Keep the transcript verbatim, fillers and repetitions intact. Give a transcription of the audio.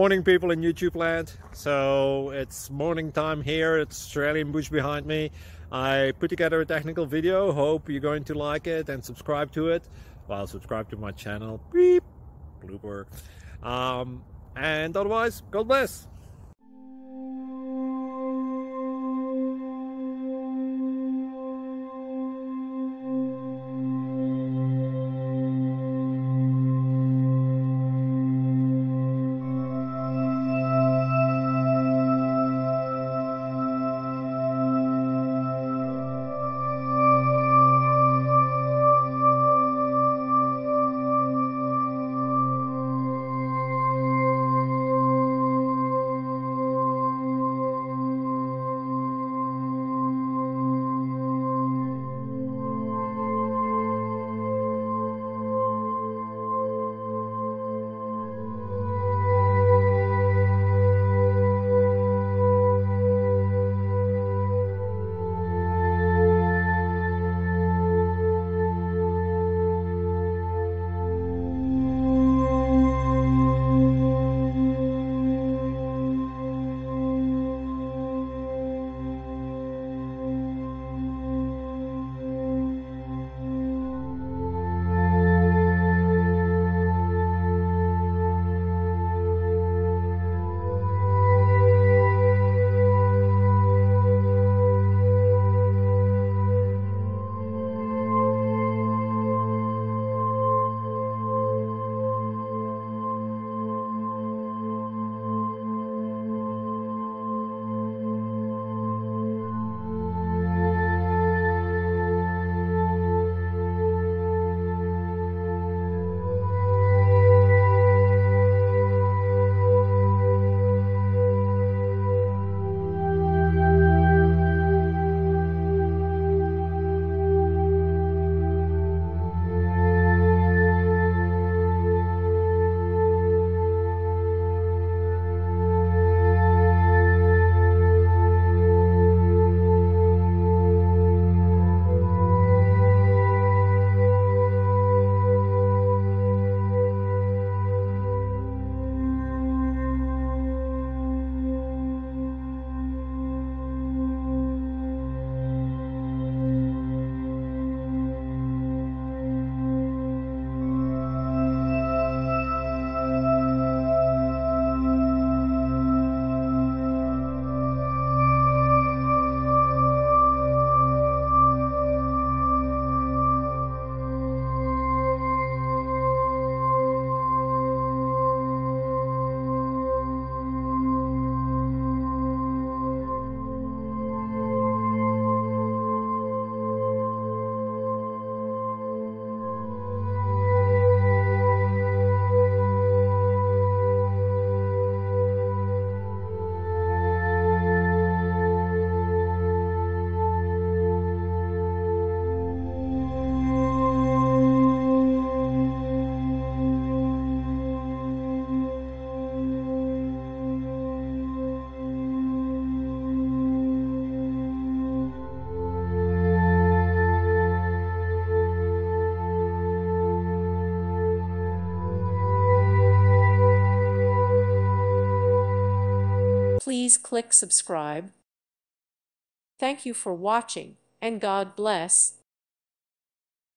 Morning people in YouTube land. So it's morning time here. It's Australian bush behind me. I put together a technical video. Hope you're going to like it and subscribe to it. Well, subscribe to my channel. Beep. Blooper. Um, and otherwise, God bless. Please click subscribe. Thank you for watching, and God bless.